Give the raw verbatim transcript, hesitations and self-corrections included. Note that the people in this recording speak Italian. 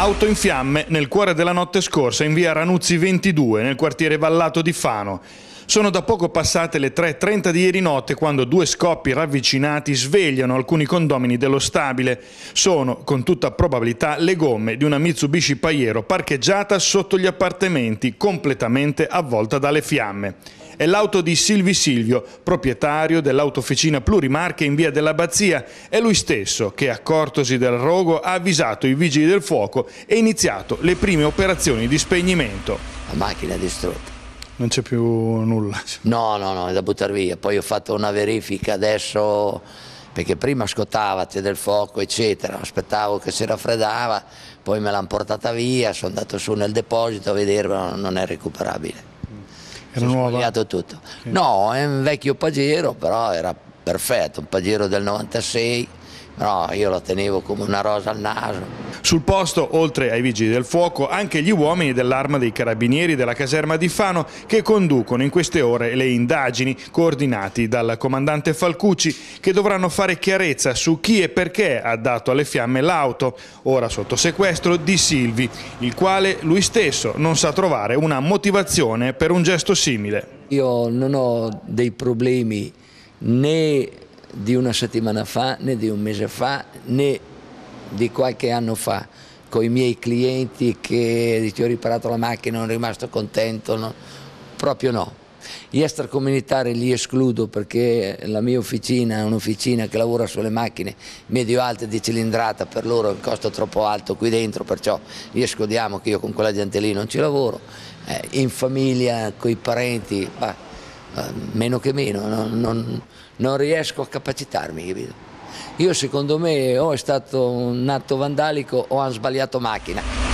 Auto in fiamme nel cuore della notte scorsa in via Ranuzzi ventidue, nel quartiere Vallato di Fano. Sono da poco passate le tre e trenta di ieri notte quando due scoppi ravvicinati svegliano alcuni condomini dello stabile. Sono, con tutta probabilità, le gomme di una Mitsubishi Pajero parcheggiata sotto gli appartamenti, completamente avvolta dalle fiamme. È l'auto di Silvi Silvio, proprietario dell'autofficina Plurimarche in via dell'Abbazia. È lui stesso che, accortosi del rogo, ha avvisato i vigili del fuoco e iniziato le prime operazioni di spegnimento. La macchina è distrutta. Non c'è più nulla? No, no, no, è da buttare via. Poi ho fatto una verifica adesso, perché prima scottava, c'è del fuoco, eccetera. Aspettavo che si raffreddava, poi me l'hanno portata via, sono andato su nel deposito a vedere, ma non è recuperabile. Era nuova? Ho sbagliato tutto. Sì. No, è un vecchio Pajero, però era perfetto, un Pajero del novantasei, però io lo tenevo come una rosa al naso. Sul posto, oltre ai vigili del fuoco, anche gli uomini dell'Arma dei Carabinieri della caserma di Fano che conducono in queste ore le indagini, coordinati dal comandante Falcucci, che dovranno fare chiarezza su chi e perché ha dato alle fiamme l'auto, ora sotto sequestro, di Silvi, il quale lui stesso non sa trovare una motivazione per un gesto simile. Io non ho dei problemi né di una settimana fa, né di un mese fa, né di qualche anno fa, con i miei clienti che ti ho riparato la macchina, non è rimasto contento, no, proprio no. Gli extracomunitari li escludo perché la mia officina è un'officina che lavora sulle macchine medio-alte di cilindrata, per loro è un costo troppo alto qui dentro, perciò li escludiamo, che io con quella gente lì non ci lavoro. Eh, in famiglia, con i parenti, bah, meno che meno, non, non, non riesco a capacitarmi, capito? Io secondo me o è stato un atto vandalico o hanno sbagliato macchina.